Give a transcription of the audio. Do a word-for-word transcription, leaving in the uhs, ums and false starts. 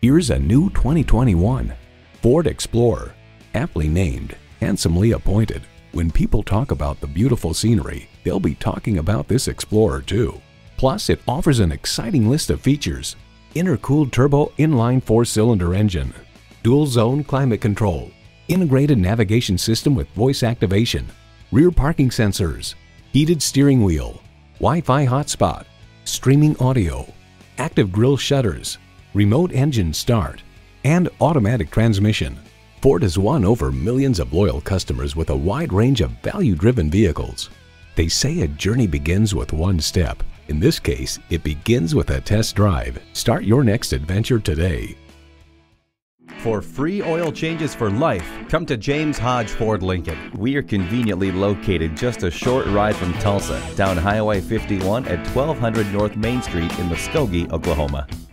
Here's a new twenty twenty-one Ford Explorer, aptly named, handsomely appointed. When people talk about the beautiful scenery, they'll be talking about this Explorer too. Plus, it offers an exciting list of features: intercooled turbo inline four-cylinder engine, dual-zone climate control, integrated navigation system with voice activation, rear parking sensors, heated steering wheel, Wi-Fi hotspot, streaming audio, active grille shutters, remote engine start, and automatic transmission. Ford has won over millions of loyal customers with a wide range of value-driven vehicles. They say a journey begins with one step. In this case, it begins with a test drive. Start your next adventure today. For free oil changes for life, come to James Hodge Ford Lincoln. We are conveniently located just a short ride from Tulsa, down Highway fifty-one at twelve hundred North Main Street in Muskogee, Oklahoma.